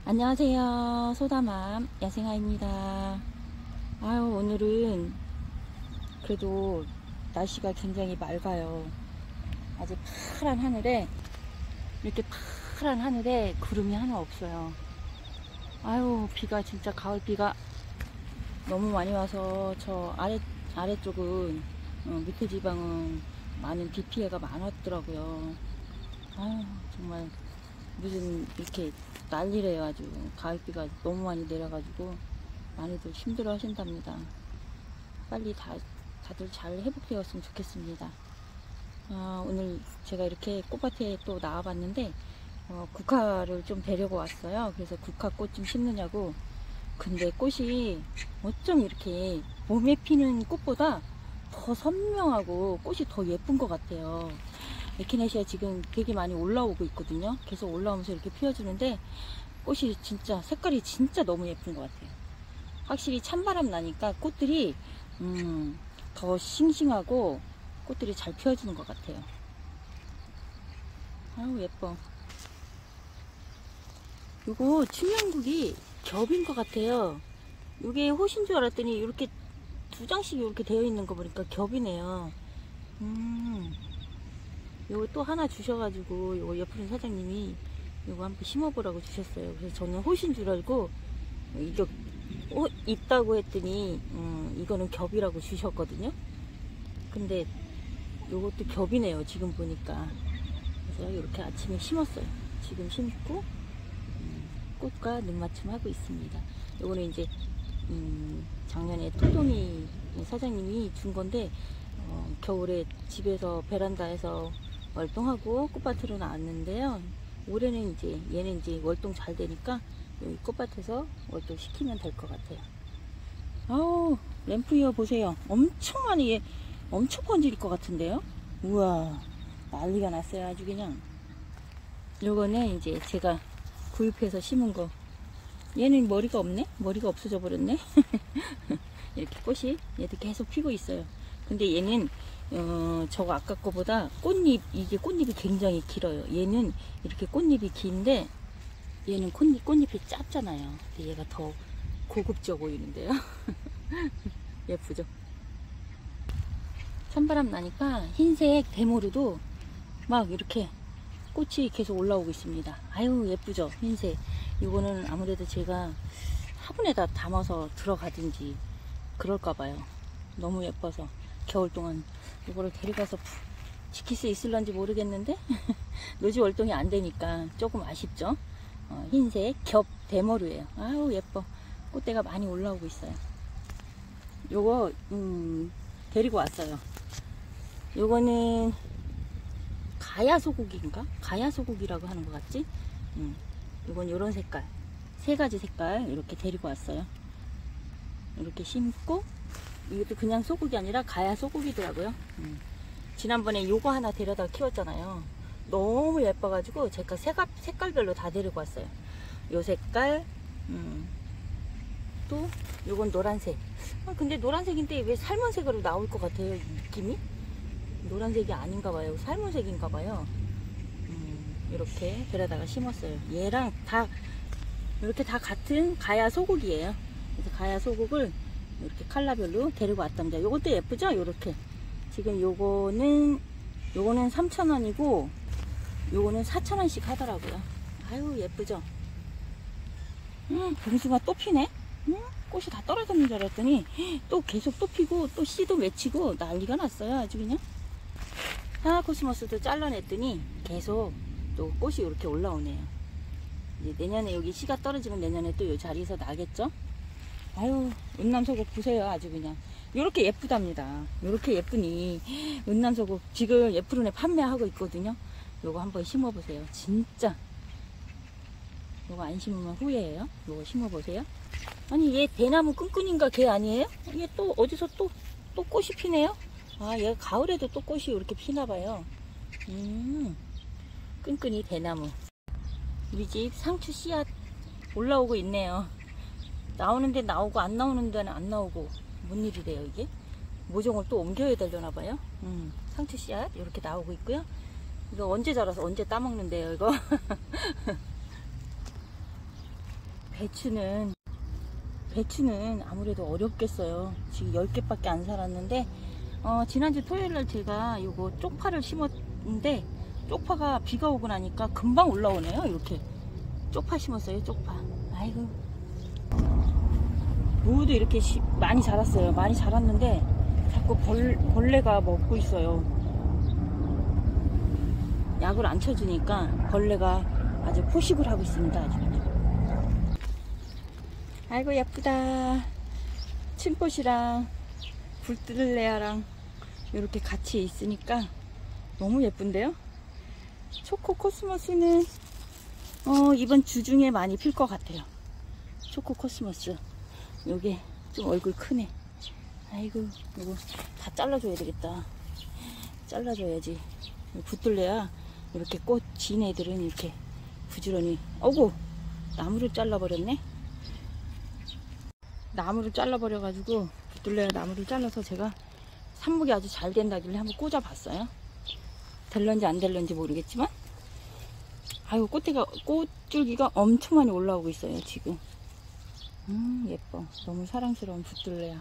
안녕하세요. 소다맘 야생아입니다. 아유, 오늘은 그래도 날씨가 굉장히 맑아요. 아주 파란 하늘에, 이렇게 파란 하늘에 구름이 하나 없어요. 아유, 비가 진짜 가을비가 너무 많이 와서 저 아래쪽은 밑에 지방은 많은 비 피해가 많았더라고요. 아유, 정말 무슨 이렇게 난리래요. 아주 가을비가 너무 많이 내려가지고 많이들 힘들어 하신답니다. 빨리 다들 잘 회복되었으면 좋겠습니다. 오늘 제가 이렇게 꽃밭에 또 나와봤는데 국화를 좀 데리고 왔어요. 그래서 국화꽃 좀 심느냐고. 근데 꽃이 어쩜 이렇게 봄에 피는 꽃보다 더 선명하고 꽃이 더 예쁜 것 같아요. 에키네시아 지금 되게 많이 올라오고 있거든요. 계속 올라오면서 이렇게 피워주는데 꽃이 진짜 색깔이 진짜 너무 예쁜 것 같아요. 확실히 찬바람 나니까 꽃들이 더 싱싱하고 꽃들이 잘 피워지는 것 같아요. 아우, 예뻐. 요거 침향국이 겹인 것 같아요. 이게 호신 줄 알았더니 이렇게 두 장씩 이렇게 되어 있는 거 보니까 겹이네요. 요거 또 하나 주셔가지고 요거 옆으로 사장님이 요거 한번 심어보라고 주셨어요. 그래서 저는 호신 줄 알고 이거 있다고 했더니 이거는 겹이라고 주셨거든요. 근데 요것도 겹이네요, 지금 보니까. 그래서 이렇게 아침에 심었어요. 지금 심고 꽃과 눈맞춤 하고 있습니다. 요거는 이제 작년에 토동이 사장님이 준 건데 겨울에 집에서 베란다에서 월동하고 꽃밭으로 나왔는데요. 올해는 이제 얘는 이제 월동 잘 되니까 여기 꽃밭에서 월동 시키면 될 것 같아요. 아우, 램프이어 보세요. 엄청 많이, 얘 엄청 번질일 것 같은데요. 우와, 난리가 났어요. 아주 그냥. 요거는 이제 제가 구입해서 심은 거. 얘는 머리가 없네? 머리가 없어져 버렸네? 이렇게 꽃이 얘도 계속 피고 있어요. 근데 얘는 저거 아까 거보다 이게 꽃잎이 굉장히 길어요. 얘는 이렇게 꽃잎이 긴데 얘는 꽃잎이 짧잖아요. 근데 얘가 더 고급져 보이는데요. 예쁘죠? 찬바람 나니까 흰색 대모르도 막 이렇게 꽃이 계속 올라오고 있습니다. 아유, 예쁘죠? 흰색. 이거는 아무래도 제가 화분에다 담아서 들어가든지 그럴까봐요. 너무 예뻐서 겨울 동안 이거를 데려가서 지킬 수 있을런지 모르겠는데 노지 월동이 안 되니까 조금 아쉽죠. 흰색 겹 대머루예요. 아유, 예뻐. 꽃대가 많이 올라오고 있어요. 요거 데리고 왔어요. 요거는 가야소고기인가? 가야소고기라고 하는 것 같지? 요건 요런 색깔, 세 가지 색깔 이렇게 데리고 왔어요. 이렇게 심고, 이것도 그냥 소고기 아니라 가야 소고기더라고요. 지난번에 요거 하나 데려다 키웠잖아요. 너무 예뻐가지고 제가 색깔별로 다 데리고 왔어요. 요 색깔, 또 요건 노란색. 근데 노란색인데 왜 살몬색으로 나올 것 같아요, 이 느낌이? 노란색이 아닌가 봐요. 살몬색인가 봐요. 이렇게 데려다가 심었어요. 얘랑 다 이렇게 다 같은 가야 소고기예요. 그래서 가야 소고기를 이렇게 컬러별로 데리고 왔답니다. 요것도 예쁘죠? 요렇게. 지금 요거는 3,000원이고 요거는 4,000원씩 하더라고요. 아유, 예쁘죠? 봉수가 또 피네? 꽃이 다 떨어졌는 줄 알았더니 또 계속 또 피고 또 씨도 맺히고 난리가 났어요. 아주 그냥. 코스모스도 잘라냈더니 계속 또 꽃이 이렇게 올라오네요. 이제 내년에 여기 씨가 떨어지면 내년에 또 이 자리에서 나겠죠? 아유, 은남소국 보세요. 아주 그냥. 요렇게 예쁘답니다. 요렇게 예쁘니 은남소국 지금 예쁘른에 판매하고 있거든요. 요거 한번 심어보세요. 진짜 요거 안 심으면 후회해요. 요거 심어보세요. 아니, 얘 대나무 끈끈인가 걔 아니에요? 얘 또 어디서 또 꽃이 피네요? 얘가 가을에도 또 꽃이 이렇게 피나봐요. 끈끈이 대나무. 우리 집 상추 씨앗 올라오고 있네요. 나오는데 나오고 안 나오는 데는 안 나오고 뭔 일이래요 이게? 모종을 또 옮겨야 되려나봐요. 상추 씨앗 이렇게 나오고 있고요. 이거 언제 자라서 언제 따먹는데요 이거? 배추는 아무래도 어렵겠어요. 지금 10개밖에 안 살았는데 지난주 토요일날 제가 요거 쪽파를 심었는데 쪽파가 비가 오고 나니까 금방 올라오네요. 이렇게 쪽파 심었어요. 쪽파. 아이고, 무도 이렇게 많이 자랐어요. 많이 자랐는데 자꾸 벌레가 먹고 있어요. 약을 안 쳐주니까 벌레가 아주 포식을 하고 있습니다. 아주 그냥. 아이고 예쁘다. 침꽃이랑 불들레아랑 이렇게 같이 있으니까 너무 예쁜데요. 초코 코스모스는 이번 주 중에 많이 필 것 같아요. 초코 코스모스. 요게 좀 얼굴 크네. 아이고, 이거 다 잘라줘야 되겠다. 잘라줘야지. 붙들려야 이렇게 꽃 진 애들은 이렇게 부지런히. 어구, 나무를 잘라버렸네. 나무를 잘라버려가지고 붙들려야 나무를 잘라서 제가 삽목이 아주 잘 된다길래 한번 꽂아봤어요. 될런지 안 될런지 모르겠지만, 아유, 꽃줄기가 엄청 많이 올라오고 있어요 지금. 예뻐. 너무 사랑스러운 붙들레야.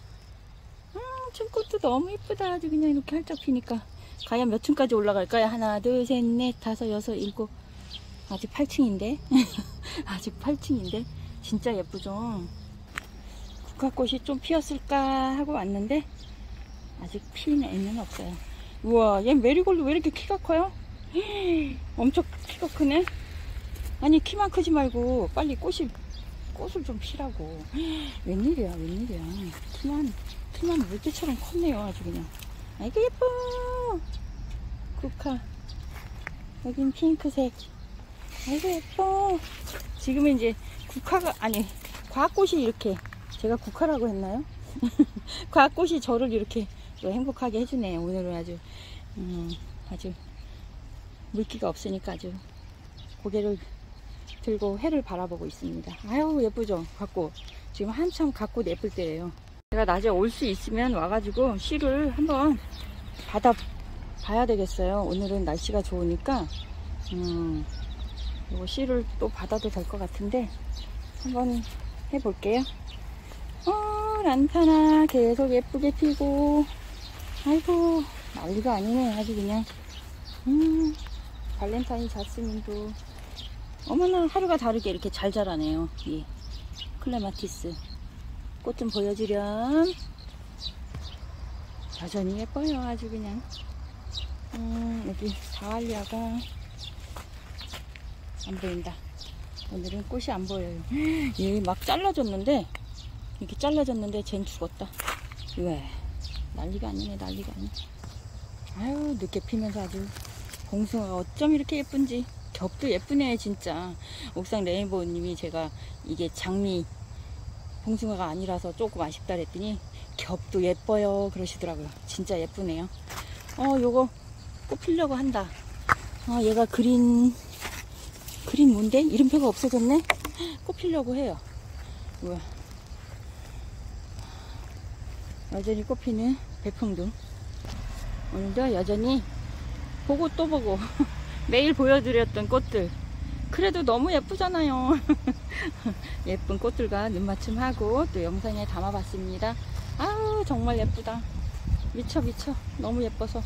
층꽃도 너무 예쁘다. 아주 그냥 이렇게 활짝 피니까. 과연 몇 층까지 올라갈까요? 하나, 둘, 셋, 넷, 다섯, 여섯, 일곱. 아직 8층인데? 아직 8층인데? 진짜 예쁘죠? 국화꽃이 좀 피었을까 하고 왔는데 아직 피는 애는 없어요. 우와, 얘 메리골드 왜 이렇게 키가 커요? 엄청 키가 크네. 아니, 키만 크지 말고 빨리 꽃을 좀 피라고. 웬일이야. 키만 물개처럼 컸네요. 아주 그냥. 아이고 예뻐. 국화. 여긴 핑크색. 아이고 예뻐. 지금은 이제 과꽃이 이렇게, 제가 국화라고 했나요? 과꽃이 저를 이렇게 또 행복하게 해주네. 오늘은 아주 물기가 없으니까 아주 고개를 들고 해를 바라보고 있습니다. 아유 예쁘죠? 갓꽃. 지금 한참 갓꽃 예쁠 때예요. 제가 낮에 올 수 있으면 와가지고 씨를 한번 받아 봐야 되겠어요. 오늘은 날씨가 좋으니까 이거 씨를 또 받아도 될 것 같은데 한번 해볼게요. 란타나 계속 예쁘게 피고. 아이고, 난리가 아니네. 아주 그냥. 발렌타인 자스민도 어머나, 하루가 다르게 이렇게 잘 자라네요. 예. 클레마티스 꽃 좀 보여주렴. 여전히 예뻐요. 아주 그냥. 여기 다알리아가 안 보인다. 오늘은 꽃이 안 보여요. 얘 막 잘라줬는데, 이렇게 잘라졌는데 쟨 죽었다. 왜? 난리가 아니네. 아유, 늦게 피면서 아주 봉숭아가 어쩜 이렇게 예쁜지. 겹도 예쁘네 진짜. 옥상 레인보우님이 제가 이게 장미 봉숭아가 아니라서 조금 아쉽다 그랬더니 겹도 예뻐요 그러시더라고요. 진짜 예쁘네요. 요거 꼭 피려고 한다. 얘가 그린 뭔데? 이름표가 없어졌네? 꼭 피려고 해요. 우와. 여전히 꽃피는 백풍등. 오늘도 여전히 보고 또 보고 매일 보여드렸던 꽃들, 그래도 너무 예쁘잖아요. 예쁜 꽃들과 눈맞춤하고 또 영상에 담아봤습니다. 아우 정말 예쁘다. 미쳐 너무 예뻐서.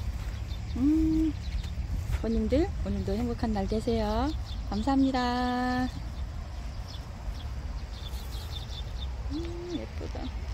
부모님들 오늘도 행복한 날 되세요. 감사합니다. 예쁘다.